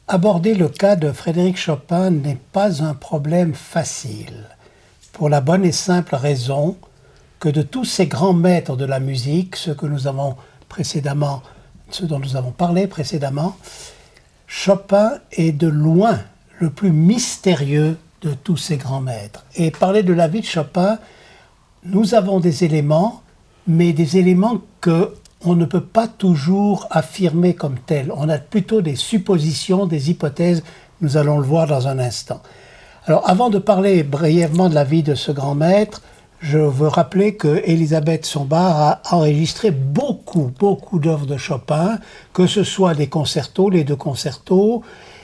Aborder le cas de Frédéric Chopin n'est pas un problème facile, pour la bonne et simple raison que de tous ces grands maîtres de la musique, ceux dont nous avons parlé précédemment, Chopin est de loin le plus mystérieux de tous ces grands maîtres. Et parler de la vie de Chopin, nous avons des éléments, mais des éléments qu'on ne peut pas toujours affirmer comme tels. On a plutôt des suppositions, des hypothèses, nous allons le voir dans un instant. Alors avant de parler brièvement de la vie de ce grand maître, je veux rappeler que Elisabeth Sombart a enregistré beaucoup d'œuvres de Chopin, que ce soit les concertos, les deux concertos.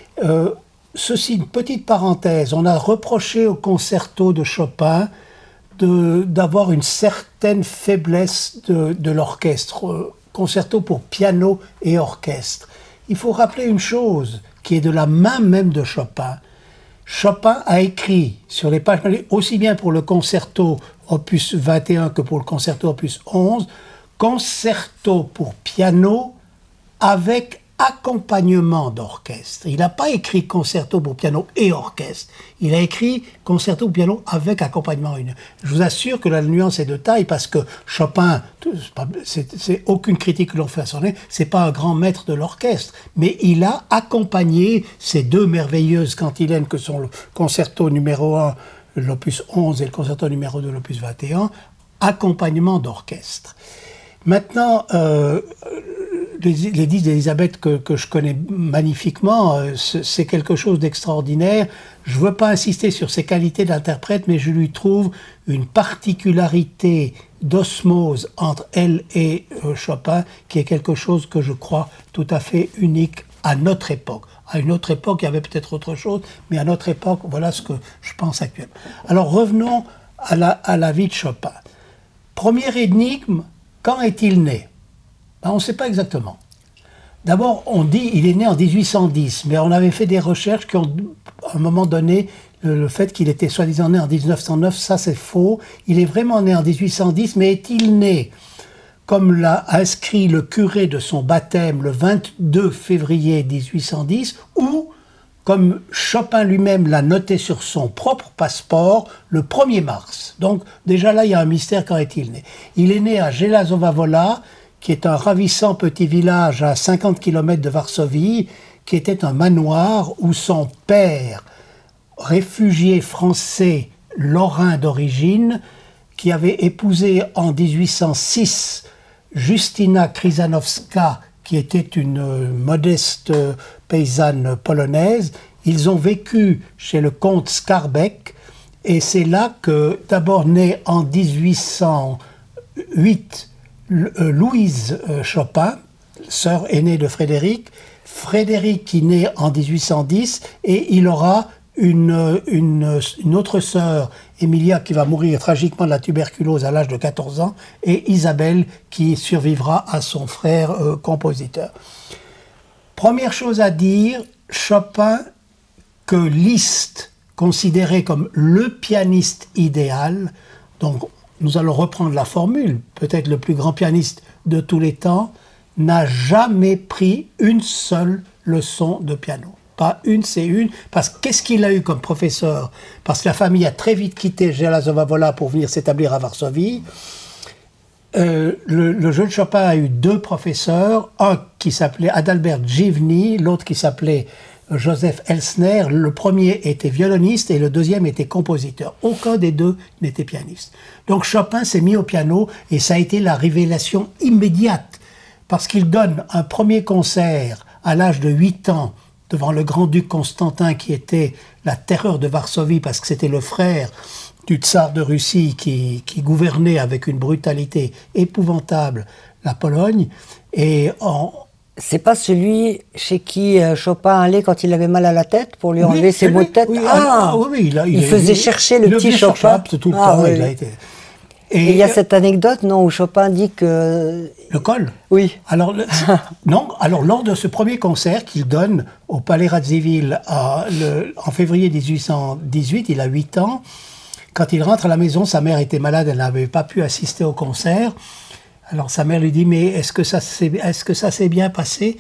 Ceci, une petite parenthèse, on a reproché au concerto de Chopin d'avoir une certaine faiblesse de l'orchestre, concerto pour piano et orchestre. Il faut rappeler une chose qui est de la main même de Chopin. Chopin a écrit sur les pages, aussi bien pour le concerto opus 21 que pour le concerto opus 11, concerto pour piano avec accompagnement d'orchestre. Il n'a pas écrit concerto pour piano et orchestre. Il a écrit concerto pour piano avec accompagnement. Je vous assure que la nuance est de taille parce que Chopin, c'est aucune critique que l'on fait à son nez, c'est pas un grand maître de l'orchestre, mais il a accompagné ces deux merveilleuses cantilènes que sont le concerto numéro 1, l'opus 11 et le concerto numéro 2, l'opus 21, accompagnement d'orchestre. Maintenant, les disques d'Elisabeth que je connais magnifiquement, c'est quelque chose d'extraordinaire. Je ne veux pas insister sur ses qualités d'interprète, mais je lui trouve une particularité d'osmose entre elle et Chopin, qui est quelque chose que je crois tout à fait unique à notre époque. À une autre époque, il y avait peut-être autre chose, mais à notre époque, voilà ce que je pense actuellement. Alors revenons à la vie de Chopin. Première énigme, quand est-il né ? On ne sait pas exactement. D'abord, on dit qu'il est né en 1810, mais on avait fait des recherches qui ont, à un moment donné, le fait qu'il était soi-disant né en 1909, ça c'est faux. Il est vraiment né en 1810, mais est-il né, comme l'a inscrit le curé de son baptême le 22 février 1810, ou, comme Chopin lui-même l'a noté sur son propre passeport, le 1er mars. Donc déjà là, il y a un mystère, quand est-il né ? Il est né à Jelazowa Wola, qui est un ravissant petit village à 50 km de Varsovie, qui était un manoir où son père, réfugié français lorrain d'origine, qui avait épousé en 1806 Justyna Kryżanowska, qui était une modeste paysanne polonaise, ils ont vécu chez le comte Skarbek, et c'est là que, d'abord né en 1808, Louise Chopin, sœur aînée de Frédéric, qui naît en 1810, et il aura une autre sœur, Emilia, qui va mourir tragiquement de la tuberculose à l'âge de 14 ans, et Isabelle, qui survivra à son frère compositeur. Première chose à dire, Chopin, que Liszt considérait comme le pianiste idéal, donc nous allons reprendre la formule, peut-être le plus grand pianiste de tous les temps, n'a jamais pris une seule leçon de piano. Pas une, c'est une, parce que qu'est-ce qu'il a eu comme professeur? Parce que la famille a très vite quitté Jelazowa Wola pour venir s'établir à Varsovie. Le jeune Chopin a eu deux professeurs, un qui s'appelait Adalbert Givny, l'autre qui s'appelait Joseph Elsner. Le premier était violoniste et le deuxième était compositeur. Aucun des deux n'était pianiste. Donc Chopin s'est mis au piano et ça a été la révélation immédiate, parce qu'il donne un premier concert à l'âge de 8 ans devant le grand-duc Constantin, qui était la terreur de Varsovie parce que c'était le frère du tsar de Russie qui gouvernait avec une brutalité épouvantable la Pologne. Et c'est pas celui chez qui Chopin allait quand il avait mal à la tête pour lui enlever ses maux de tête? Oui, il faisait chercher le petit Chopin. Tout le temps, il a été... Et il y a cette anecdote, non, où Chopin dit que... Le col? Oui. Alors, lors de ce premier concert qu'il donne au Palais Radziwiłł en février 1818, il a 8 ans. Quand il rentre à la maison, sa mère était malade, elle n'avait pas pu assister au concert. Alors sa mère lui dit, mais est-ce que ça s'est bien passé?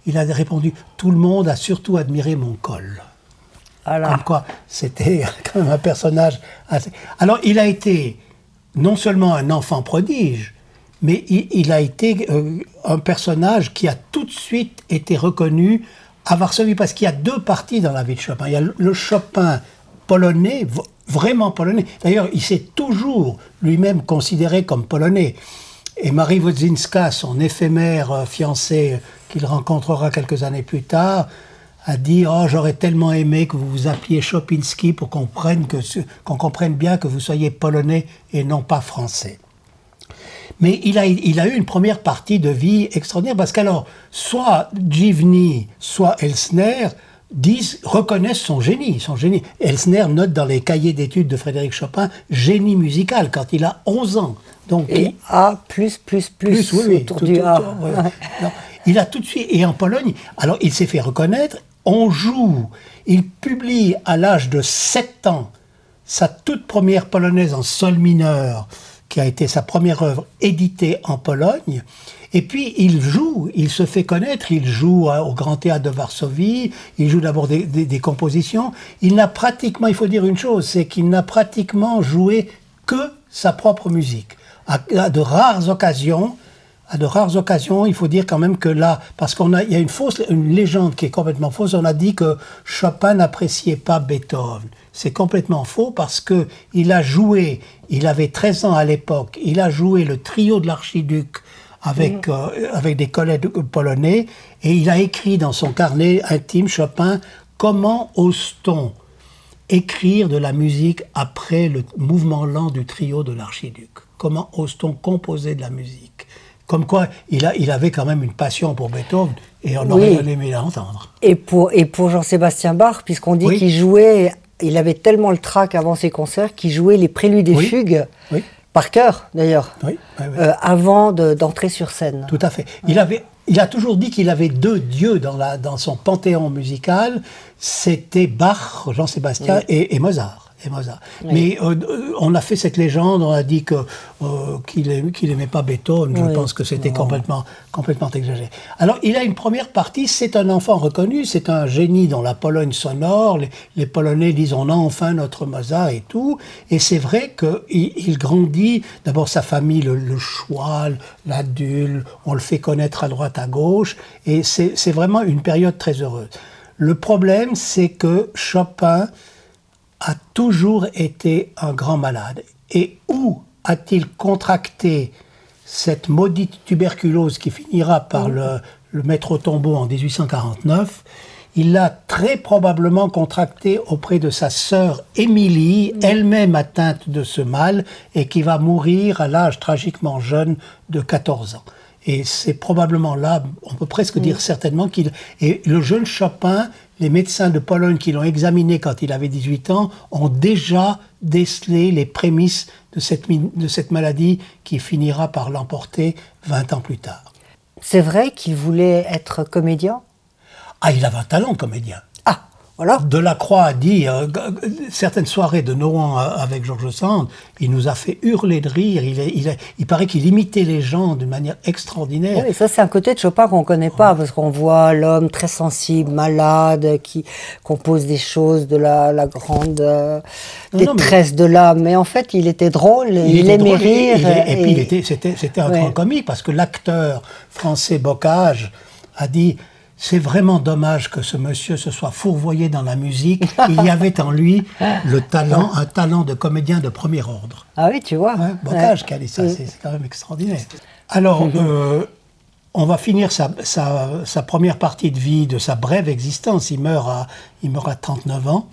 il a répondu « Tout le monde a surtout admiré mon col ». Voilà. Comme quoi, c'était quand même un personnage assez... Alors, il a été non seulement un enfant prodige, mais il a été un personnage qui a tout de suite été reconnu à Varsovie, parce qu'il y a deux parties dans la vie de Chopin. Il y a le Chopin polonais, vraiment polonais. D'ailleurs, il s'est toujours lui-même considéré comme polonais. Et Marie Wodzinska, son éphémère fiancée qu'il rencontrera quelques années plus tard, a dit « Oh, j'aurais tellement aimé que vous vous appeliez Chopinski pour qu'on comprenne bien que vous soyez polonais et non pas français. » Mais il a eu une première partie de vie extraordinaire, parce qu'alors, soit Givny, soit Elsner reconnaissent son génie. Elsner note dans les cahiers d'études de Frédéric Chopin « génie musical » quand il a 11 ans. Donc, et A+++, oui, oui, autour du A. Ouais. Non, il a tout de suite, et en Pologne, alors il s'est fait reconnaître, il publie à l'âge de 7 ans sa toute première polonaise en sol mineur, qui a été sa première œuvre éditée en Pologne. Et puis il se fait connaître, il joue au Grand Théâtre de Varsovie, il joue d'abord des compositions. Il faut dire une chose, c'est qu'il n'a pratiquement joué que sa propre musique. À de rares occasions, il faut dire quand même que là, parce il y a une légende qui est complètement fausse, on a dit que Chopin n'appréciait pas Beethoven. C'est complètement faux, parce que il avait 13 ans à l'époque, il a joué le trio de l'archiduc avec des collègues polonais, et il a écrit dans son carnet intime, Chopin, « Comment ose-t-on écrire de la musique après le mouvement lent du trio de l'archiduc? Comment ose-t-on composer de la musique ?» Comme quoi, il avait quand même une passion pour Beethoven, et on aurait bien aimé l'entendre. Et pour Jean-Sébastien Bach, puisqu'on dit qu'il jouait, il avait tellement le trac avant ses concerts qu'il jouait les préludes et fugues, par cœur d'ailleurs, avant d'entrer sur scène. Tout à fait. Il a toujours dit qu'il avait deux dieux dans son panthéon musical, c'était Bach, Jean-Sébastien et Mozart. Oui. Mais on a fait cette légende, on a dit qu'il n'aimait pas Beethoven. Je pense que c'était complètement exagéré. Alors, il a une première partie, c'est un enfant reconnu, c'est un génie dans la Pologne sonore. Les Polonais disent on a enfin notre Mozart et tout. Et c'est vrai qu'il grandit, d'abord sa famille, le choual, l'adule, on le fait connaître à droite, à gauche. Et c'est vraiment une période très heureuse. Le problème, c'est que Chopin a toujours été un grand malade. Et où a-t-il contracté cette maudite tuberculose qui finira par le mettre au tombeau en 1849? Il l'a très probablement contracté auprès de sa sœur Émilie, elle-même atteinte de ce mal, et qui va mourir à l'âge tragiquement jeune de 14 ans. Et c'est probablement là, on peut presque dire certainement et le jeune Chopin, les médecins de Pologne qui l'ont examiné quand il avait 18 ans, ont déjà décelé les prémices de cette maladie qui finira par l'emporter 20 ans plus tard. C'est vrai qu'il voulait être comédien? Ah, il avait un talent de comédien. Ah, voilà. Delacroix a dit, certaines soirées de Nohant avec George Sand, il nous a fait hurler de rire. Il paraît qu'il imitait les gens d'une manière extraordinaire. Oui, ça c'est un côté de Chopin qu'on ne connaît pas, parce qu'on voit l'homme très sensible, malade, qui compose des choses de la grande détresse de l'âme. Mais en fait, il était drôle, il aimait rire. Et puis c'était un grand comique, parce que l'acteur français Bocage a dit... C'est vraiment dommage que ce monsieur se soit fourvoyé dans la musique. Il y avait en lui un talent de comédien de premier ordre. Ah oui, tu vois. Ouais, Bocage qui a dit ça, c'est quand même extraordinaire. Alors, on va finir sa première partie de vie, de sa brève existence. Il meurt à 39 ans.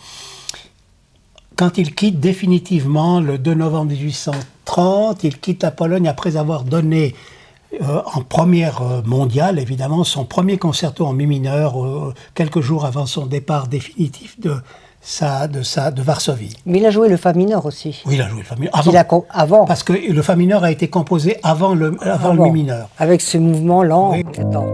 Quand il quitte définitivement, le 2 novembre 1830, il quitte la Pologne après avoir donné... en première mondiale, évidemment, son premier concerto en mi mineur, quelques jours avant son départ définitif de Varsovie. Mais il a joué le Fa mineur aussi. Oui, il a joué le Fa mineur. Avant. Parce que le Fa mineur a été composé avant le mi mineur. Avec ce mouvement lent. Oui. Attends.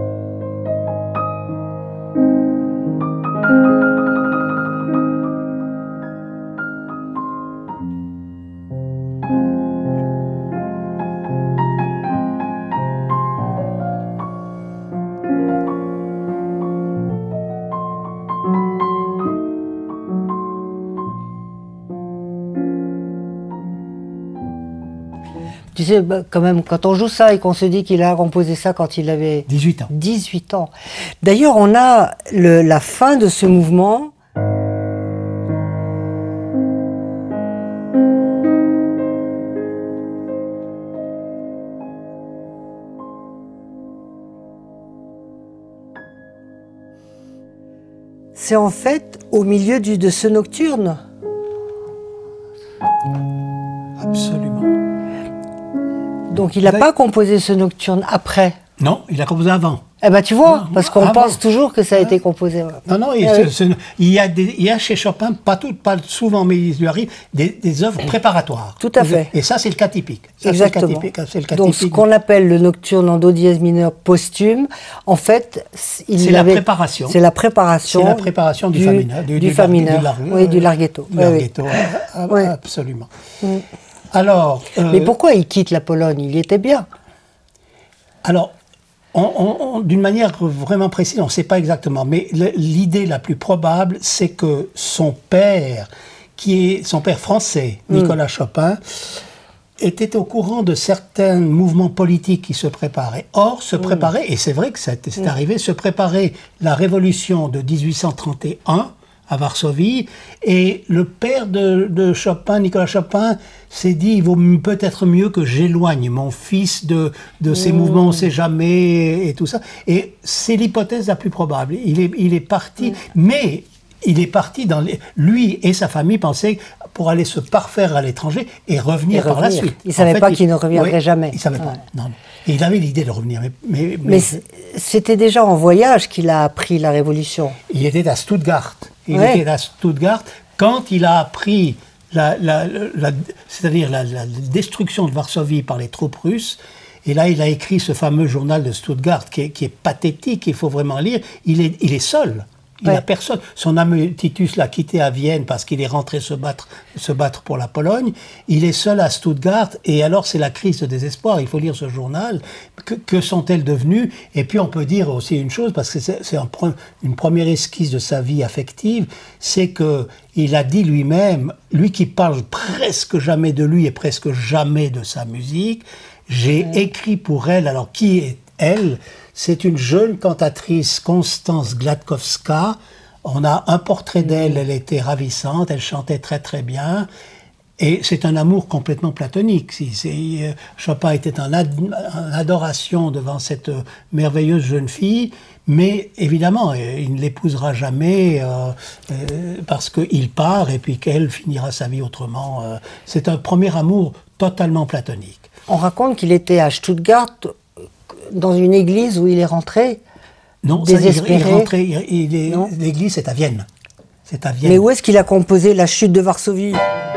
Tu sais, quand même, quand on joue ça et qu'on se dit qu'il a composé ça quand il avait 18 ans. 18 ans. D'ailleurs, on a la fin de ce mouvement. C'est en fait au milieu de ce nocturne. Absolument. Donc il n'a pas composé ce nocturne après. Non, il a composé avant. Eh ben tu vois, parce qu'on pense toujours que ça a été composé. Non, non, il y a chez Chopin, pas souvent, mais il lui arrive des œuvres préparatoires. Tout à fait. Et ça, c'est le cas typique. Exactement. C'est le cas donc typique. Ce qu'on appelle le nocturne en do dièse mineur posthume, en fait, c'est la préparation. C'est la préparation. C'est la préparation du fa mineur. Du fa mineur. Oui, du larghetto. Du larghetto, oui. Absolument. Alors, mais pourquoi il quitte la Pologne? Il y était bien. Alors, d'une manière vraiment précise, on ne sait pas exactement, mais l'idée la plus probable, c'est que son père, qui est son père français, Nicolas Chopin, était au courant de certains mouvements politiques qui se préparaient. Or, se préparait, et c'est vrai que c'est arrivé, se préparait la révolution de 1831 à Varsovie, et le père de Chopin, Nicolas Chopin, s'est dit, il vaut peut-être mieux que j'éloigne mon fils de ces mouvements, on ne sait jamais, et tout ça. Et c'est l'hypothèse la plus probable. Il est parti, mais il est parti lui et sa famille pensaient pour aller se parfaire à l'étranger et revenir par la suite. Il ne savait pas qu'il ne reviendrait jamais. Il ne savait pas, non. Et il avait l'idée de revenir. Mais c'était déjà en voyage qu'il a appris la Révolution. Il était à Stuttgart. Il était à Stuttgart quand il a appris c'est-à-dire la destruction de Varsovie par les troupes russes. Et là, il a écrit ce fameux journal de Stuttgart qui est pathétique, il faut vraiment lire. Il est seul. Il n'a personne. Son ami Titus l'a quitté à Vienne parce qu'il est rentré se battre pour la Pologne. Il est seul à Stuttgart et alors c'est la crise de désespoir. Il faut lire ce journal. Que sont-elles devenues? Et puis on peut dire aussi une chose, parce que c'est une première esquisse de sa vie affective, c'est qu'il a dit lui-même, lui qui parle presque jamais de lui et presque jamais de sa musique, j'ai écrit pour elle. Alors qui est elle? C'est une jeune cantatrice, Constance Gladkowska. On a un portrait d'elle, elle était ravissante, elle chantait très très bien. Et c'est un amour complètement platonique. Chopin était en adoration devant cette merveilleuse jeune fille, mais évidemment, il ne l'épousera jamais parce qu'il part et puis qu'elle finira sa vie autrement. C'est un premier amour totalement platonique. On raconte qu'il était à Stuttgart, dans une église où il est rentré. Non, désespéré. L'église, c'est à Vienne. C'est à Vienne. Mais où est-ce qu'il a composé La chute de Varsovie?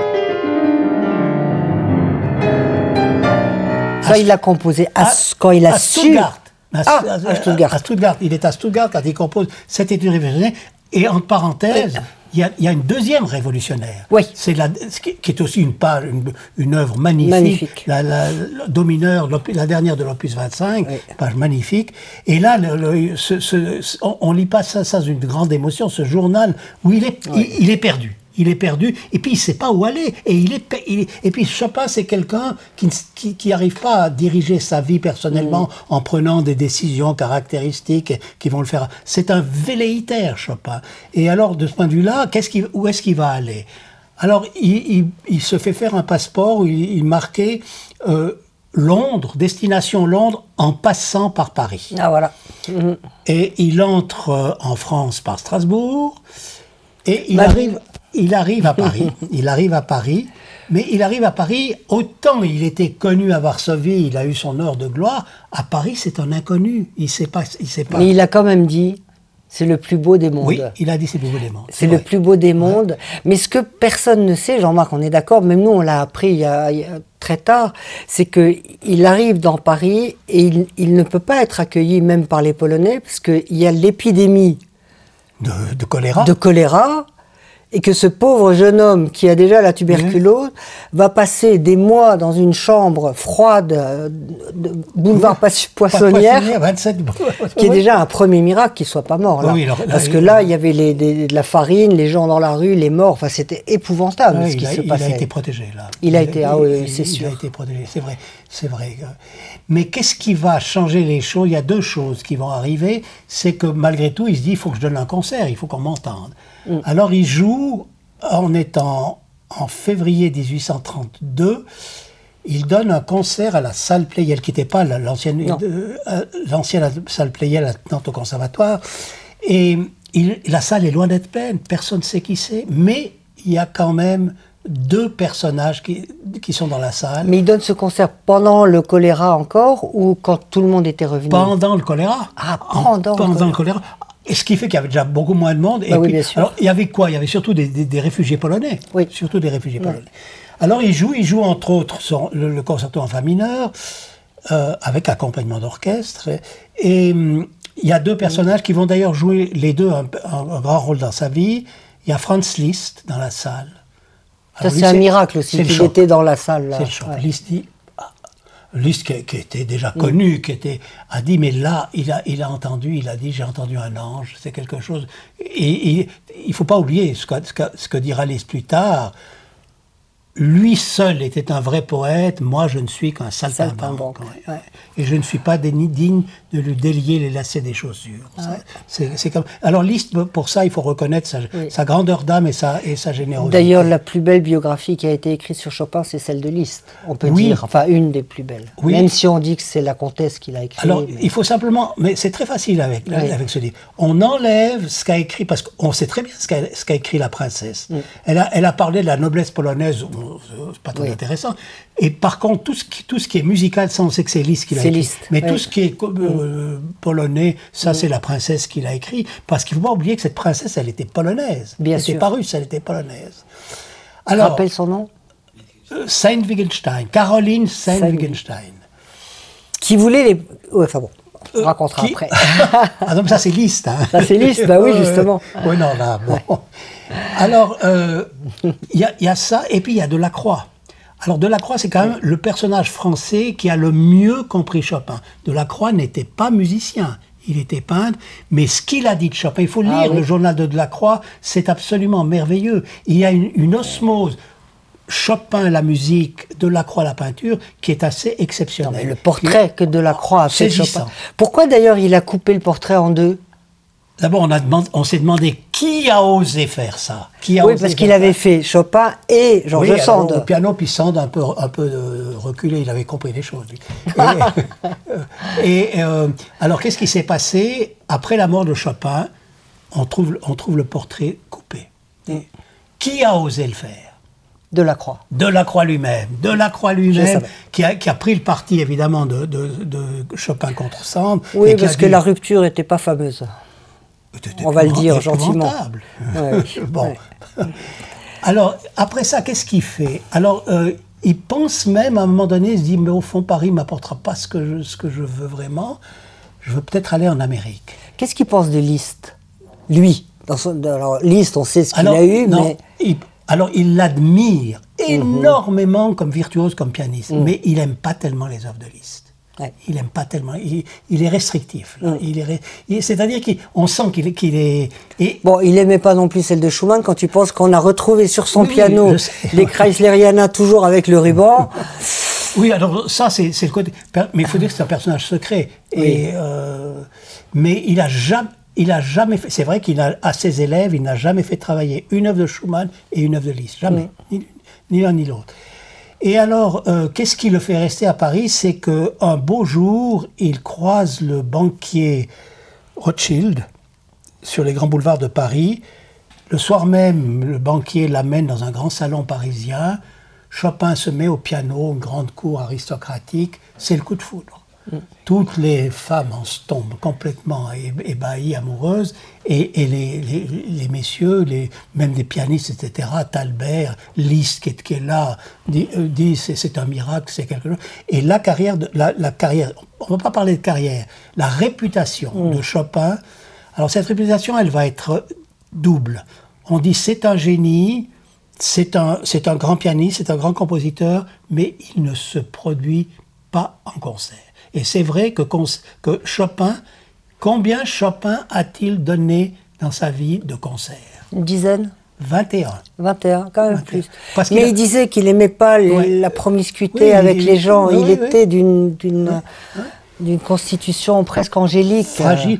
Ça, il l'a composé quand il a su... Stuttgart. À Stuttgart. À Stuttgart. Il est à Stuttgart quand il compose Cette étude révolutionnaire. Et en parenthèse, il y a une deuxième révolutionnaire. Oui. Qui est aussi une œuvre magnifique. La Domineur, la dernière de l'opus 25, page magnifique. Et là, on lit pas ça d'une grande émotion, ce journal où il est perdu. Il est perdu, et puis il ne sait pas où aller. Et puis Chopin, c'est quelqu'un qui n'arrive pas à diriger sa vie personnellement en prenant des décisions caractéristiques qui vont le faire. C'est un velléitaire, Chopin. Et alors, de ce point de vue-là, où est-ce qu'il va aller? Alors, il se fait faire un passeport où il marquait Londres, destination Londres, en passant par Paris. Ah, voilà. Et il entre en France par Strasbourg, et il arrive à Paris. Il arrive à Paris, mais il arrive à Paris, autant il était connu à Varsovie, il a eu son heure de gloire, à Paris c'est un inconnu, il sait pas. Mais il a quand même dit, c'est le plus beau des mondes. Oui, il a dit c'est le plus beau des mondes. C'est le plus beau des mondes, mais ce que personne ne sait, Jean-Marc, on est d'accord, même nous on l'a appris il y a très tard, c'est qu'il arrive dans Paris et il ne peut pas être accueilli même par les Polonais, parce qu'il y a l'épidémie de choléra. Et que ce pauvre jeune homme qui a déjà la tuberculose va passer des mois dans une chambre froide de boulevard Poissonnière, qui est déjà un premier miracle qu'il ne soit pas mort. Là. Parce que là, il y avait de la farine, les gens dans la rue, les morts, enfin, c'était épouvantable ce qui se passait. Il a été protégé, là. C'est sûr. Il a été protégé, c'est vrai. c'est vrai. Mais qu'est-ce qui va changer les choses? Il y a deux choses qui vont arriver. C'est que malgré tout, il se dit, il faut que je donne un concert, il faut qu'on m'entende. Alors il joue, en février 1832, il donne un concert à la salle Pleyel, qui n'était pas l'ancienne salle Pleyel attenante au conservatoire. Et la salle est loin d'être pleine, personne ne sait qui c'est, mais il y a quand même deux personnages qui sont dans la salle. Mais il donne ce concert pendant le choléra encore, ou quand tout le monde était revenu? Pendant le choléra. Ah, pendant le choléra. Et ce qui fait qu'il y avait déjà beaucoup moins de monde. Et oui, puis, bien sûr. alors, il y avait quoi? Il y avait surtout des réfugiés polonais. Oui. Surtout des réfugiés polonais. Alors il joue entre autres le concerto en fa mineur, avec accompagnement d'orchestre. Et il y a deux personnages qui vont d'ailleurs jouer les deux un grand rôle dans sa vie. Il y a Franz Liszt dans la salle. Ça, c'est un miracle aussi qu'il était dans la salle. Là. C'est le choc. Liszt qui était déjà connu, a dit, mais là, il a entendu, il a dit, j'ai entendu un ange, c'est quelque chose. Et il ne faut pas oublier ce que dira Liszt plus tard. Lui seul était un vrai poète, moi je ne suis qu'un saltimbanque. Ouais. Et je ne suis pas digne de lui délier les lacets des chaussures. C'est comme... Alors Liszt, pour ça, il faut reconnaître sa grandeur d'âme et sa générosité. D'ailleurs, la plus belle biographie qui a été écrite sur Chopin, c'est celle de Liszt, on peut dire. Enfin, une des plus belles. Oui. Même si on dit que c'est la comtesse qui l'a écrit. Alors, il faut simplement... Mais c'est très facile avec ce livre. On enlève ce qu'a écrit, parce qu'on sait très bien ce qu'a écrit la princesse. Elle a parlé de la noblesse polonaise... C'est pas très intéressant. Et par contre, tout ce qui est musical, ça on sait que c'est Liszt qui l'a écrit. Mais tout ce qui est polonais, ça c'est la princesse qui l'a écrit. Parce qu'il ne faut pas oublier que cette princesse, elle était polonaise. Bien sûr. Elle n'était pas russe, elle était polonaise. Alors, rappelle son nom? Sayn-Wittgenstein, Caroline Sayn-Wittgenstein. Qui voulait les... Ouais, enfin bon. On racontera après. Ah non, mais ça c'est Liszt. Hein. Ça c'est Liszt, bah oui, justement. Oui, non, là, bon. Alors, il y a ça, et puis il y a Delacroix. Alors, Delacroix, c'est quand même le personnage français qui a le mieux compris Chopin. Delacroix n'était pas musicien, il était peintre, mais ce qu'il a dit de Chopin, il faut lire le journal de Delacroix, c'est absolument merveilleux. Il y a une osmose. Chopin, la musique, Delacroix, la peinture, qui est assez exceptionnelle. Non, mais le portrait que Delacroix a fait de Chopin. Pourquoi d'ailleurs il a coupé le portrait en deux? D'abord, on s'est demandé qui a osé faire ça. Oui, parce qu'il avait fait Chopin et Georges Sand. Au piano, puis Sand un peu reculé, il avait compris les choses. Alors, qu'est-ce qui s'est passé? Après la mort de Chopin, on trouve le portrait coupé. Qui a osé le faire? Delacroix. Delacroix lui-même. Delacroix lui-même, qui a pris le parti, évidemment, de Chopin contre Sand. Oui, parce que la rupture n'était pas fameuse. On va le dire gentiment. Bon. Alors, après ça, qu'est-ce qu'il fait? Alors, il pense même, à un moment donné, il se dit, mais au fond, Paris ne m'apportera pas ce que je veux vraiment. Je veux peut-être aller en Amérique. Qu'est-ce qu'il pense de Liszt? Lui. Alors, Liszt, on sait ce qu'il a eu, mais... Alors, il l'admire énormément comme virtuose, comme pianiste, mais il n'aime pas tellement les œuvres de Liszt. Il n'aime pas tellement. Il est restrictif. C'est-à-dire qu'on sent qu'il est... Bon, il n'aimait pas non plus celle de Schumann, quand tu penses qu'on a retrouvé sur son piano les Chrysleriana toujours avec le ruban. Oui, alors ça, c'est le côté... Mais il faut dire que c'est un personnage secret. Mais il a jamais fait... C'est vrai qu'il a, à ses élèves, il n'a jamais fait travailler une œuvre de Schumann et une œuvre de Liszt. Jamais. Ni l'un ni l'autre. Et alors, qu'est-ce qui le fait rester à Paris? C'est qu'un beau jour, il croise le banquier Rothschild sur les grands boulevards de Paris. Le soir même, le banquier l'amène dans un grand salon parisien. Chopin se met au piano, une grande cour aristocratique. C'est le coup de foudre. Toutes les femmes en tombent complètement ébahies, amoureuses, et les messieurs, même des pianistes, etc., Thalberg, Liszt qui est là, dit c'est un miracle, c'est quelque chose. Et la carrière, on ne va pas parler de carrière, la réputation de Chopin, alors cette réputation, elle va être double. On dit c'est un génie, c'est un grand pianiste, c'est un grand compositeur, mais il ne se produit pas en concert. Et c'est vrai que Chopin, combien Chopin a-t-il donné dans sa vie de concerts? Une dizaine? 21. 21, quand même 21. plus. Parce Mais il disait qu'il n'aimait pas la promiscuité avec les gens. Il était d'une constitution presque angélique. Fragile.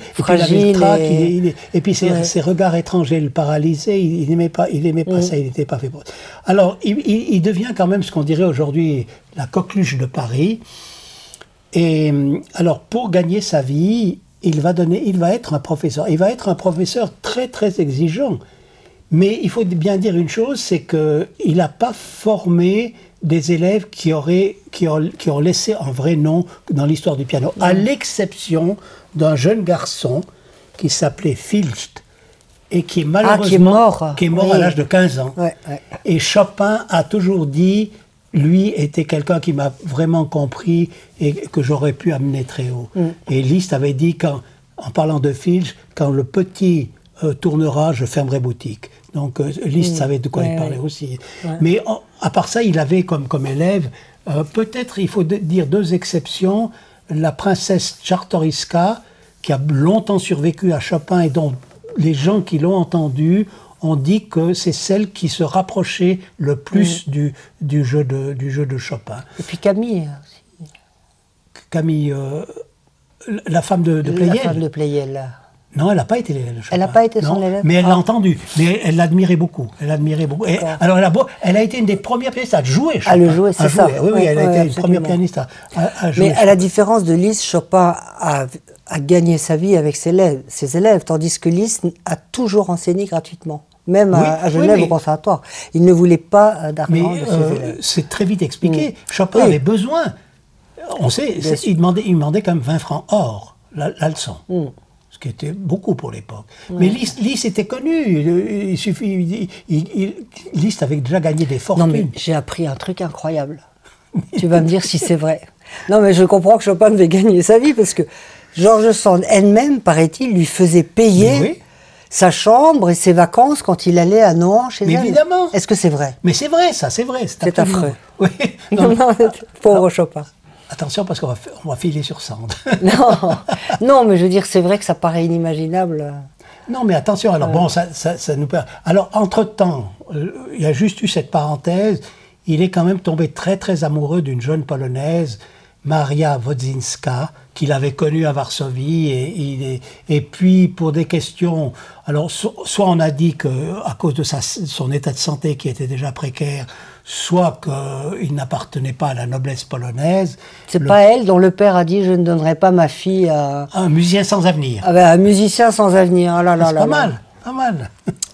Et puis ses regards étrangers le paralysaient. Il n'aimait pas ça. Il n'était pas fait pour. Alors, il devient quand même ce qu'on dirait aujourd'hui la coqueluche de Paris. Et alors, pour gagner sa vie, il va être un professeur. Il va être un professeur très, très exigeant. Mais il faut bien dire une chose, c'est qu'il n'a pas formé des élèves qui ont laissé un vrai nom dans l'histoire du piano, à l'exception d'un jeune garçon qui s'appelait Fichte et qui est malheureusement qui est mort à l'âge de 15 ans. Ouais. Et Chopin a toujours dit, lui était quelqu'un qui m'a vraiment compris et que j'aurais pu amener très haut. Et Liszt avait dit, en parlant de Fichte, quand le petit tournera, je fermerai boutique. Donc Liszt savait de quoi il parlait aussi. Ouais. Mais à part ça, il avait comme élève, peut-être il faut dire deux exceptions, la princesse Czartoryska, qui a longtemps survécu à Chopin et dont les gens qui l'ont entendue ont dit que c'est celle qui se rapprochait le plus du jeu de Chopin. Et puis Camille aussi. Camille, la femme de Pleyel. La femme de Pleyel. Non, elle n'a pas été l'élève de Chopin. Elle n'a pas été son élève. Mais elle l'a entendu. Mais elle l'admirait beaucoup. Et, alors, elle a été une des premières pianistes à jouer Chopin. À le jouer, c'est ça. Oui, elle a été une première pianiste à jouer. Mais à la différence de Liszt, Chopin a gagné sa vie avec ses élèves, tandis que Liszt a toujours enseigné gratuitement. Même à Genève au conservatoire. Il ne voulait pas d'argent de ses élèves. C'est très vite expliqué. Chopin avait besoin. On sait, il demandait quand même 20 francs or, la leçon. Ce qui était beaucoup pour l'époque. Mais Liszt était connu. Liszt avait déjà gagné des fortunes. Non, mais j'ai appris un truc incroyable. Tu vas me dire si c'est vrai. Non, mais je comprends que Chopin devait gagner sa vie parce que George Sand elle-même, paraît-il, lui faisait payer sa chambre et ses vacances quand il allait à Nohant chez elle. Évidemment. Est-ce que c'est vrai? Mais c'est vrai, ça, c'est vrai. C'est affreux. Oui. Non, pauvre Chopin. Attention, parce qu'on va filer sur Sand. Non, mais je veux dire, c'est vrai que ça paraît inimaginable. Non, mais attention, alors bon, ça nous permet... Alors, entre-temps, il y a juste eu cette parenthèse, il est quand même tombé très, très amoureux d'une jeune Polonaise, Maria Wodzinska, qu'il avait connue à Varsovie, et puis pour des questions... Alors, soit on a dit qu'à cause de son état de santé qui était déjà précaire, soit qu'il n'appartenait pas à la noblesse polonaise. C'est pas elle dont le père a dit « je ne donnerai pas ma fille à... » Un musicien sans avenir. Ah ben, un musicien sans avenir, oh là là. C'est pas mal, pas mal.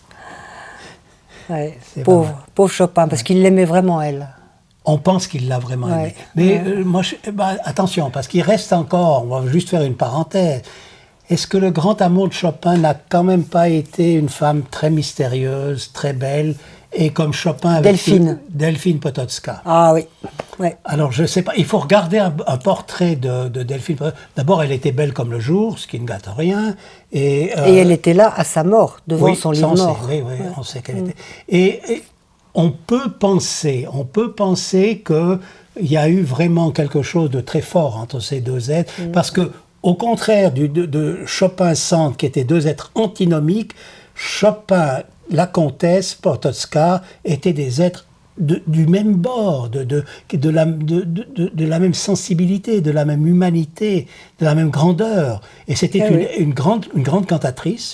Ouais, pauvre Chopin, parce qu'il l'aimait vraiment, elle. On pense qu'il l'a vraiment aimé. Mais moi, attention, parce qu'il reste encore, on va juste faire une parenthèse, est-ce que le grand amour de Chopin n'a quand même pas été une femme très mystérieuse, très belle, et comme Chopin avec Delphine Potocka. Ah oui. Ouais. Alors je ne sais pas, il faut regarder un portrait de Delphine Potocka. D'abord, elle était belle comme le jour, ce qui ne gâte rien. Et elle était là à sa mort, devant son lit de mort. Oui, on sait qu'elle était. Et on peut penser qu'il y a eu vraiment quelque chose de très fort entre ces deux êtres, parce que au contraire de Chopin-Sand, qui étaient deux êtres antinomiques, Chopin, la comtesse Potocka étaient des êtres du même bord, de la même sensibilité, de la même humanité, de la même grandeur. Et c'était une grande cantatrice,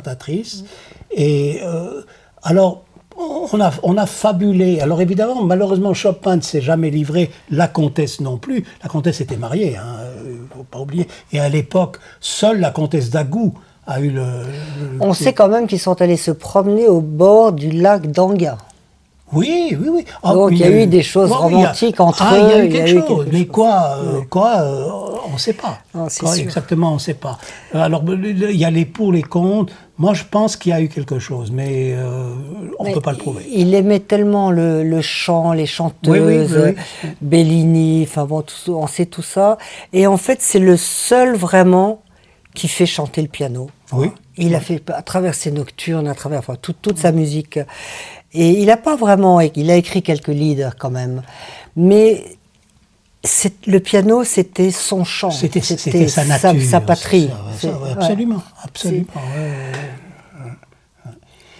Et alors, on a fabulé. Alors évidemment, malheureusement, Chopin ne s'est jamais livré, la comtesse non plus. La comtesse était mariée, faut pas oublier. Et à l'époque, seule la comtesse d'Agoult a eu On sait quand même qu'ils sont allés se promener au bord du lac d'Anga. Oui. Donc il y a eu des choses romantiques entre eux. Il y a eu quelque chose. Mais on ne sait pas. Exactement, on ne sait pas. Alors, il y a les pour, les contre. Moi, je pense qu'il y a eu quelque chose, mais on ne peut pas le prouver. Il aimait tellement le chant, les chanteuses, Bellini, enfin bon, on sait tout ça. Et en fait, c'est le seul vraiment qui fait chanter le piano. Oui. Il a fait, à travers ses nocturnes, à travers toute sa musique. Et il n'a pas vraiment... Il a écrit quelques lieder quand même. Mais le piano, c'était son chant. C'était sa nature. Sa patrie. Absolument.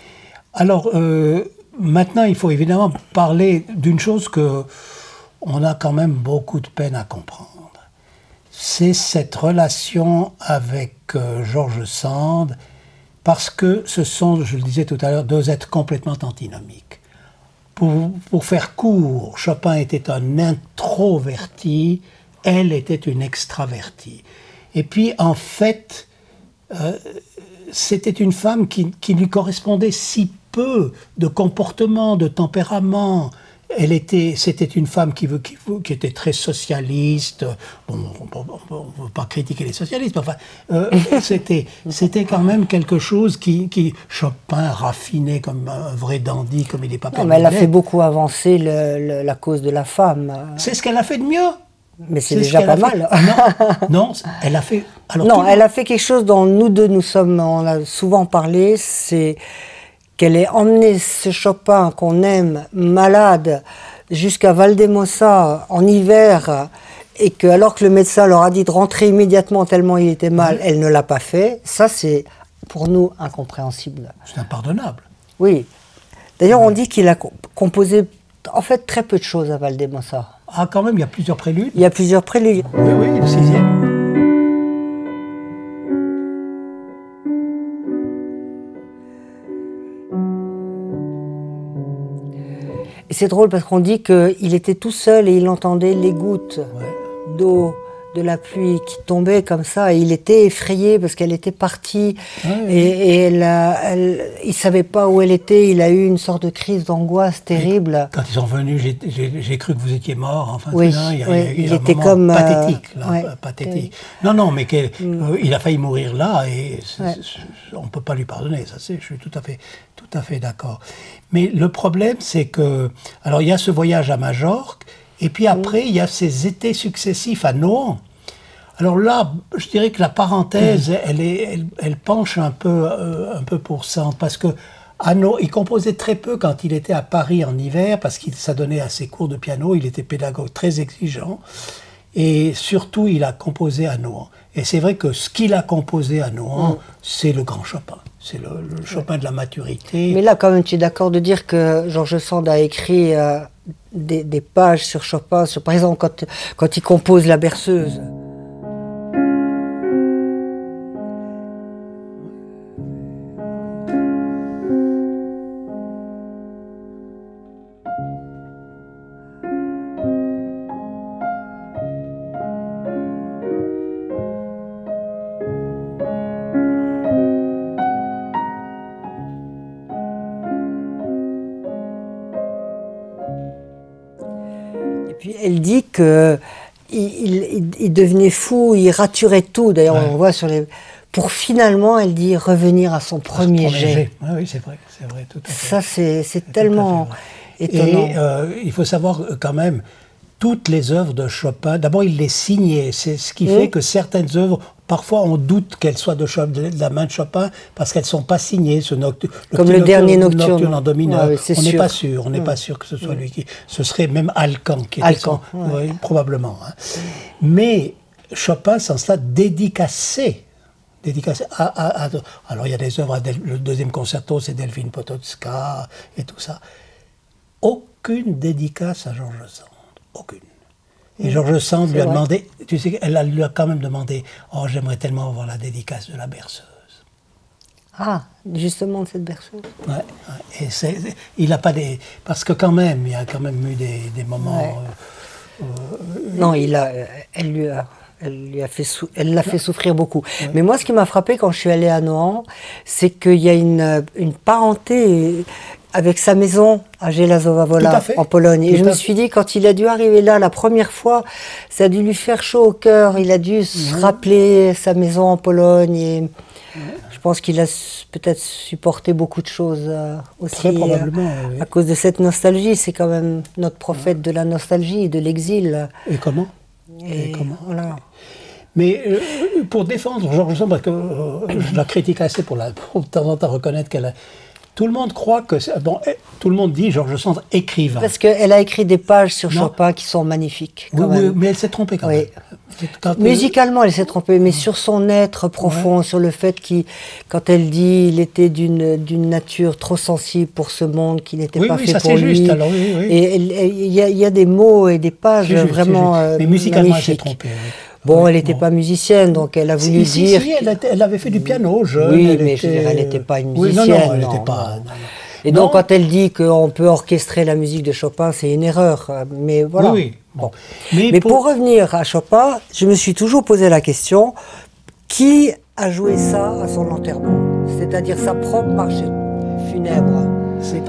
Alors, maintenant, il faut évidemment parler d'une chose que on a quand même beaucoup de peine à comprendre. C'est cette relation avec George Sand, parce que ce sont, je le disais tout à l'heure, deux êtres complètement antinomiques. Pour faire court, Chopin était un introverti, elle était une extravertie. Et puis, en fait, c'était une femme qui lui correspondait si peu de comportement, de tempérament. C'était une femme qui était très socialiste. Bon, on ne veut pas critiquer les socialistes, mais enfin, c'était quand même quelque chose qui Chopin raffiné comme un vrai dandy, comme il n'est pas. Non, mais elle a fait beaucoup avancer la cause de la femme. C'est ce qu'elle a fait de mieux. Mais c'est déjà pas mal. Non, elle a fait. Alors, non, elle a fait quelque chose dont nous deux on a souvent parlé, c'est qu'elle ait emmené ce Chopin qu'on aime, malade, jusqu'à Valdemosa en hiver, et que alors que le médecin leur a dit de rentrer immédiatement tellement il était mal, elle ne l'a pas fait. Ça, c'est pour nous incompréhensible. C'est impardonnable. Oui. D'ailleurs, on dit qu'il a composé en fait très peu de choses à Valdemosa. Ah, quand même, il y a plusieurs préludes. Il y a plusieurs préludes. Oui, oui, le 6e. Et c'est drôle parce qu'on dit qu'il était tout seul et il entendait les gouttes d'eau de la pluie qui tombaient comme ça. Et il était effrayé parce qu'elle était partie et il ne savait pas où elle était. Il a eu une sorte de crise d'angoisse terrible. Et quand ils sont venus, j'ai cru que vous étiez mort. Enfin, oui, il était comme pathétique. Pathétique. Non, mais il a failli mourir là et on ne peut pas lui pardonner. Ça, je suis tout à fait d'accord. Mais le problème, c'est que... Alors, il y a ce voyage à Majorque, et puis après, il y a ces étés successifs à Nohant. Alors là, je dirais que la parenthèse, elle penche un peu pour Sand, parce que il composait très peu quand il était à Paris en hiver, parce que ça donnait à ses cours de piano, il était pédagogue très exigeant, et surtout, il a composé à Nohant. Et c'est vrai que ce qu'il a composé à Nohant, c'est le grand Chopin. C'est le Chopin de la maturité. Mais là, quand même, tu es d'accord de dire que George Sand a écrit des pages sur Chopin, par exemple, quand il compose la berceuse. Puis elle dit qu'il devenait fou, il raturait tout. D'ailleurs, on voit sur les... Pour finalement, elle dit, revenir à son premier jet. Oui, c'est vrai, tout à fait. Ça, c'est tellement étonnant. Et il faut savoir quand même, toutes les œuvres de Chopin, d'abord, il les signait. C'est ce qui fait que certaines œuvres, parfois, on doute qu'elles soient de la main de Chopin parce qu'elles ne sont pas signées. Comme le dernier nocturne en do mineur. On n'est pas sûr. On n'est pas sûr que ce soit lui qui... Ce serait même Alcan qui était oui, probablement. Hein. Mais Chopin, sans cela, dédicacé alors il y a des œuvres, le deuxième concerto, c'est Delphine Potocka et tout ça. Aucune dédicace à George Sand. Aucune. Et George Sand lui a demandé, tu sais, elle lui a quand même demandé, oh, j'aimerais tellement avoir la dédicace de la berceuse. Ah, justement de cette berceuse. Ouais. Et il n'a pas des... Parce que quand même, il y a quand même eu des moments... Non, elle l'a fait souffrir beaucoup. Ouais. Mais moi, ce qui m'a frappé quand je suis allée à Nohant, c'est qu'il y a une parenté avec sa maison à Żelazowa Wola, en Pologne. Et je me suis dit, quand il a dû arriver là la première fois, ça a dû lui faire chaud au cœur. Il a dû se rappeler sa maison en Pologne. Et je pense qu'il a peut-être supporté beaucoup de choses aussi. Très probablement, à cause de cette nostalgie. C'est quand même notre prophète de la nostalgie, de l'exil. Et comment Voilà. Mais pour défendre George Sand, parce que je la critique assez pour de temps en temps reconnaître qu'elle a tout le monde croit que... Bon, tout le monde dit Georges Sand écrivain. Parce qu'elle a écrit des pages sur Chopin qui sont magnifiques. Oui, mais elle s'est trompée quand même. Musicalement, elle s'est trompée, mais sur son être profond, sur le fait qu'il, quand elle dit il était d'une nature trop sensible pour ce monde, qui n'était pas fait pour lui. Juste, alors, oui. Et il y a des mots et des pages vraiment mais musicalement, magnifiques. elle s'est trompée. Oui. Bon, elle n'était pas musicienne, donc elle a voulu dire... Si, elle avait fait du piano jeune. Oui, mais je veux dire, elle n'était pas une musicienne. Non, elle n'était pas... Non. Et donc, quand elle dit qu'on peut orchestrer la musique de Chopin, c'est une erreur. Mais voilà. Oui. Bon. Mais pour revenir à Chopin, je me suis toujours posé la question, qui a joué ça à son enterrement? C'est-à-dire sa propre marche funèbre. C'est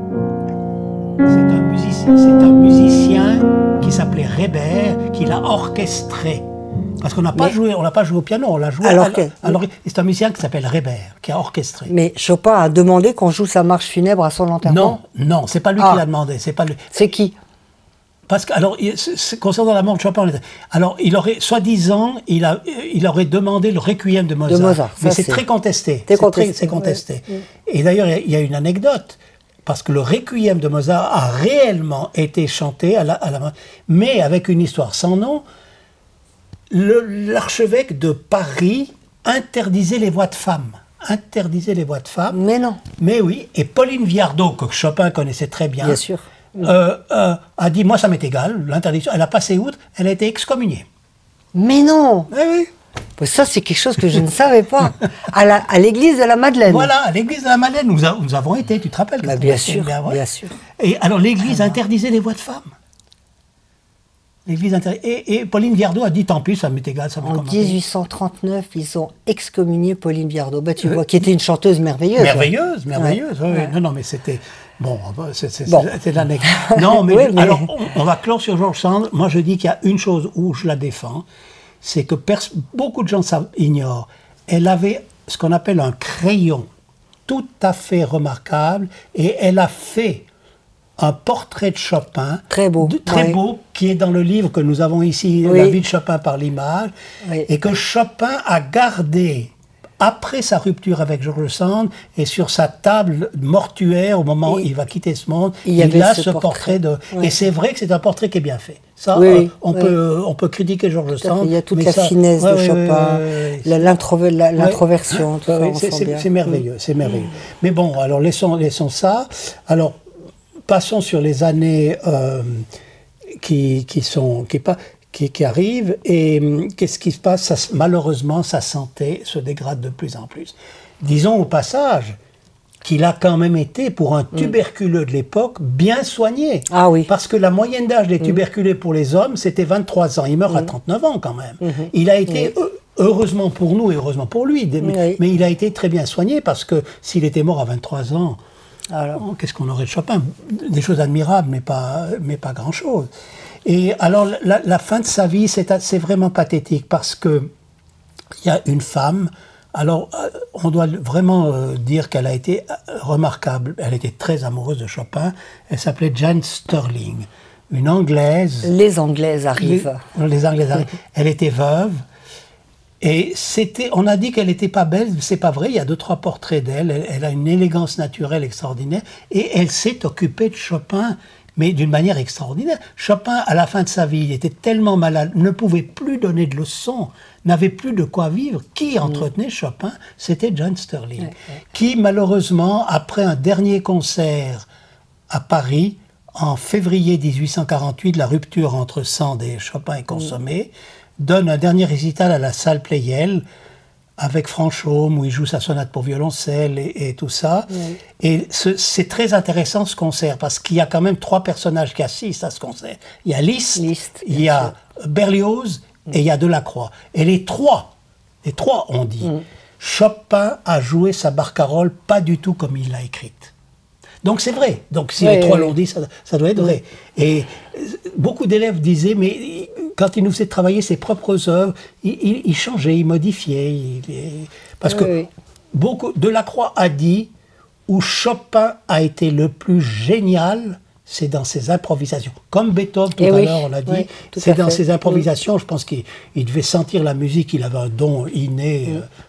un musicien qui s'appelait Reber, qui l'a orchestré. Parce qu'on n'a pas joué au piano, on l'a joué. C'est un musicien qui s'appelle Reber, qui a orchestré. Mais Chopin a demandé qu'on joue sa marche funèbre à son enterrement. Non, c'est pas lui qui l'a demandé. C'est qui? Parce que, alors, concernant la mort de Chopin, alors, il aurait, soi-disant, il aurait demandé le requiem de Mozart. Mais c'est très contesté. C'est contesté. Ouais. Et d'ailleurs, il y a une anecdote. Parce que le requiem de Mozart a réellement été chanté mais avec une histoire sans nom. L'archevêque de Paris interdisait les voix de femmes. Mais non. Mais oui. Et Pauline Viardot, que Chopin connaissait très bien. Bien sûr. A dit, moi ça m'est égal, l'interdiction. Elle a passé outre, elle a été excommuniée. Mais non. Oui. Ça, c'est quelque chose que je ne savais pas. À l'église de la Madeleine. Voilà, à l'église de la Madeleine, nous avons été, tu te rappelles? Bien sûr. Et alors l'église interdisait les voix de femmes. Et Pauline Viardot a dit, tant pis, ça m'est égal, ça m'est En 1839, ils ont excommunié Pauline Viardot. Bah, tu vois, qui était une chanteuse merveilleuse. Merveilleuse. Ouais. Non, mais c'était... Bon, c'est l'anecdote. Non, mais, mais... alors, on va clore sur Georges Sand. Moi, je dis qu'il y a une chose où je la défends, c'est que beaucoup de gens ignorent. Elle avait ce qu'on appelle un crayon tout à fait remarquable, et elle a fait un portrait de Chopin, très beau, qui est dans le livre que nous avons ici, La vie de Chopin par l'image, et que Chopin a gardé après sa rupture avec Georges Sand, et sur sa table mortuaire, au moment où il va quitter ce monde, il a ce portrait de... Et c'est vrai que c'est un portrait qui est bien fait. Ça, on peut critiquer Georges Sand. Il y a toute la finesse de Chopin, l'introversion, tout ça. C'est merveilleux, c'est merveilleux. Mais bon, alors laissons ça. Alors, passons sur les années qui arrivent, et qu'est-ce qui se passe? Malheureusement, sa santé se dégrade de plus en plus. Disons au passage qu'il a quand même été, pour un tuberculeux de l'époque, bien soigné. Ah oui. Parce que la moyenne d'âge des tuberculés pour les hommes, c'était 23 ans. Il meurt à 39 ans quand même. Il a été... Heureusement pour nous et heureusement pour lui, mais il a été très bien soigné, parce que s'il était mort à 23 ans, qu'est-ce qu'on aurait de Chopin? Des choses admirables, mais pas grand-chose. Et alors, la fin de sa vie, c'est vraiment pathétique, parce que il y a une femme, alors on doit vraiment dire qu'elle a été remarquable, elle était très amoureuse de Chopin, elle s'appelait Jane Stirling, une Anglaise. Les Anglaises arrivent. Les Anglaises arrivent. Elle était veuve, et on a dit qu'elle n'était pas belle, c'est pas vrai, il y a 2-3 portraits d'elle, elle a une élégance naturelle extraordinaire, et elle s'est occupée de Chopin, mais d'une manière extraordinaire. Chopin, à la fin de sa vie, il était tellement malade, ne pouvait plus donner de leçons, n'avait plus de quoi vivre. Qui entretenait Chopin? C'était Jane Stirling, qui malheureusement, après un dernier concert à Paris, en février 1848, la rupture entre Sand et Chopin est consommée, donne un dernier récital à la salle Pleyel, avec Franchomme, où il joue sa sonate pour violoncelle et tout ça. Et c'est très intéressant ce concert, parce qu'il y a quand même 3 personnages qui assistent à ce concert. Il y a Liszt, il y a Berlioz et il y a Delacroix. Et les trois ont dit, Chopin a joué sa barcarolle pas du tout comme il l'a écrite. Donc c'est vrai. Donc si les 3 l'ont dit, ça doit être vrai. Et beaucoup d'élèves disaient, mais quand il nous faisait travailler ses propres œuvres, il changeait, il modifiait. Parce que Delacroix a dit, où Chopin a été le plus génial, c'est dans ses improvisations. Comme Beethoven, tout à l'heure, on l'a dit, c'est dans ses improvisations. Je pense qu'il devait sentir la musique, il avait un don inné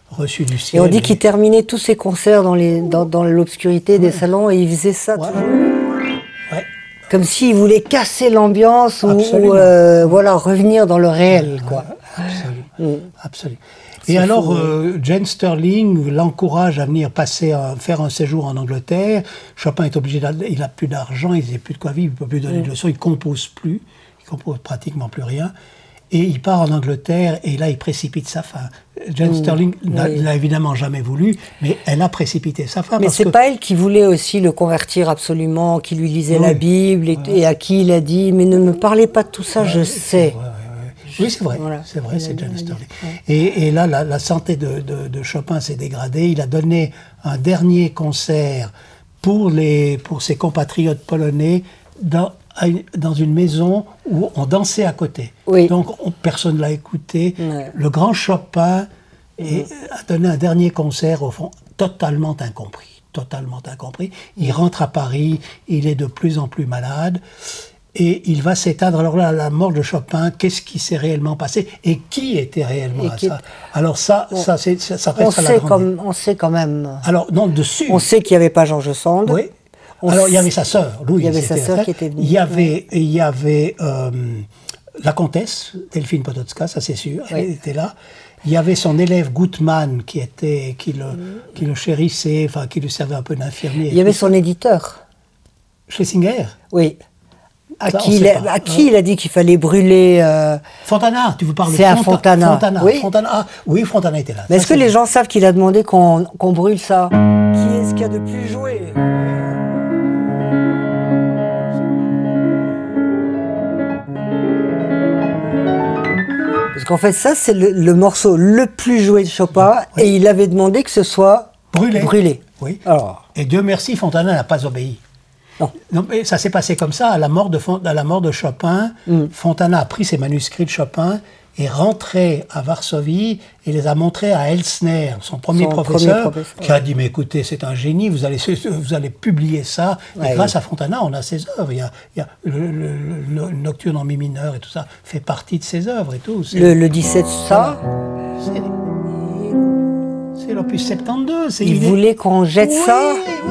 reçu du Et ciel. on dit qu'il terminait tous ses concerts dans l'obscurité des salons, et il faisait ça Ouais. toujours. Ouais. Comme s'il voulait casser l'ambiance ou voilà, revenir dans le réel, quoi. Absolument. Absolument. Et alors, Jane Sterling l'encourage à venir faire un séjour en Angleterre. Chopin est obligé, il n'a plus d'argent, il n'a plus de quoi vivre, il ne peut plus donner de leçons, il ne compose plus, il compose pratiquement plus rien. Et il part en Angleterre et là, il précipite sa fin. Jane Sterling l'a évidemment jamais voulu, mais elle a précipité sa fin. Mais c'est pas elle qui voulait aussi le convertir absolument, qui lui lisait la Bible et à qui il a dit « Mais ne me parlez pas de tout ça, je sais ». Oui, c'est vrai, Voilà. c'est Jane Sterling. Et là, la santé de Chopin s'est dégradée. Il a donné un dernier concert pour ses compatriotes polonais dans une maison où on dansait à côté. Oui. Donc, personne ne l'a écouté. Ouais. Le grand Chopin a donné un dernier concert, au fond, totalement incompris. Totalement incompris. Il rentre à Paris, il est de plus en plus malade. Et il va s'éteindre. Alors là, la mort de Chopin, qu'est-ce qui s'est réellement passé? Et qui était réellement à ça? Alors ça reste la grande... On sait quand même. Alors, non, dessus... On sait qu'il n'y avait pas George Sand. Oui. Alors, il y avait sa sœur, Louise. Il y avait sa sœur qui était venue. Il y avait la comtesse, Delphine Potocka, ça c'est sûr, elle était là. Il y avait son élève Gutmann qui le chérissait, enfin, qui lui servait un peu d'infirmier. Il y avait son éditeur. Schlesinger. Oui. À Ça, qui il a dit qu'il fallait brûler... Fontana, tu vous parles de C'est à Fontana. Fontana. Oui. Oui, Fontana était là. Mais est-ce que les gens savent qu'il a demandé qu'on brûle ça? Qui est-ce qui a de plus joué? Parce qu'en fait, ça, c'est le morceau le plus joué de Chopin, et il avait demandé que ce soit brûlé. Oui. Alors. Et Dieu merci, Fontana n'a pas obéi. Non, mais ça s'est passé comme ça. À la mort de Chopin, Fontana a pris ses manuscrits de Chopin et rentré à Varsovie et les a montrés à Elsner, son premier professeur, qui a dit, mais écoutez, c'est un génie, vous allez publier ça. Et grâce à Fontana, on a ses œuvres. Il y a le Nocturne en mi mineur et tout ça fait partie de ses œuvres et tout. Le 17, ça c'est l'opus 72. Il voulait qu'on jette ça.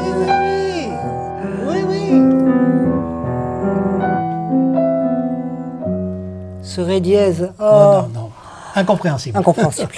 Ce ré dièse. Oh. Non. Incompréhensible. Incompréhensible.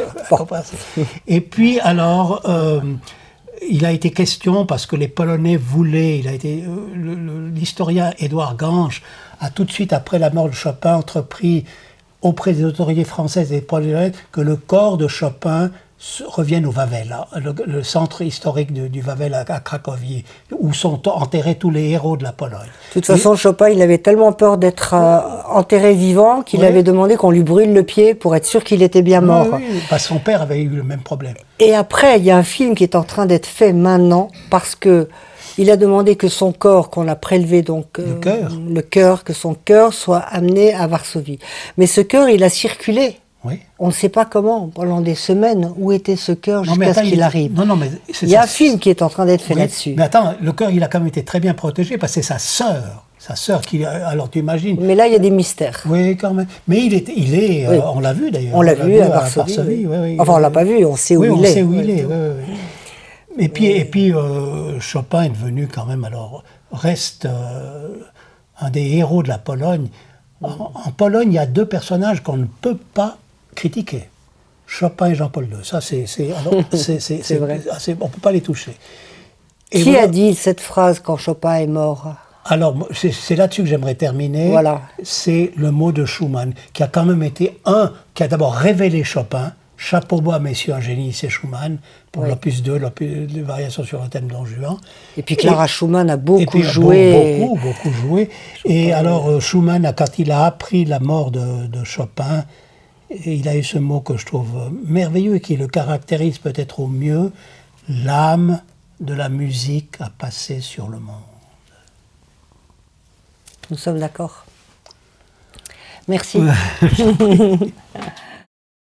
Et puis, alors, il a été question, parce que les Polonais voulaient, l'historien Édouard Ganche a tout de suite, après la mort de Chopin, entrepris auprès des autorités françaises et polonaises que le corps de Chopin reviennent au Wawel, le centre historique du Wawel à Cracovie, où sont enterrés tous les héros de la Pologne. De toute façon, Chopin, il avait tellement peur d'être enterré vivant qu'il avait demandé qu'on lui brûle le pied pour être sûr qu'il était bien mort. Oui, parce que son père avait eu le même problème. Et après, il y a un film qui est en train d'être fait maintenant, parce que il a demandé que son corps, qu'on a prélevé, donc le cœur, que son cœur soit amené à Varsovie. Mais ce cœur, il a circulé. Oui. On ne sait pas comment, pendant des semaines, où était ce cœur jusqu'à ce qu'il arrive. Non, mais il y a un film qui est en train d'être fait là-dessus. Mais attends, le cœur, il a quand même été très bien protégé parce que c'est sa sœur qui... Alors tu imagines... Mais là, il y a des mystères. Oui, quand même. Mais il est oui. On l'a vu d'ailleurs. On l'a vu à Varsovie. Oui. Enfin, on l'a pas vu, on sait où il est. Oui, on sait où il est. Et puis Chopin est devenu quand même, alors, reste un des héros de la Pologne. En Pologne, il y a deux personnages qu'on ne peut pas critiquer. Chopin et Jean-Paul II. Ça, c'est vrai. On ne peut pas les toucher. Et qui a dit cette phrase quand Chopin est mort? Alors, c'est là-dessus que j'aimerais terminer. Voilà. C'est le mot de Schumann, qui a quand même été qui a d'abord révélé Chopin. Chapeau bas, messieurs, un génie, c'est Schumann, pour l'opus 2, les variations sur le thème Don Juan. Et puis Clara Schumann a beaucoup joué. Beaucoup joué. Et alors, Schumann, quand il a appris la mort de Chopin, il a eu ce mot que je trouve merveilleux et qui le caractérise peut-être au mieux: l'âme de la musique a passé sur le monde. Nous sommes d'accord. Merci.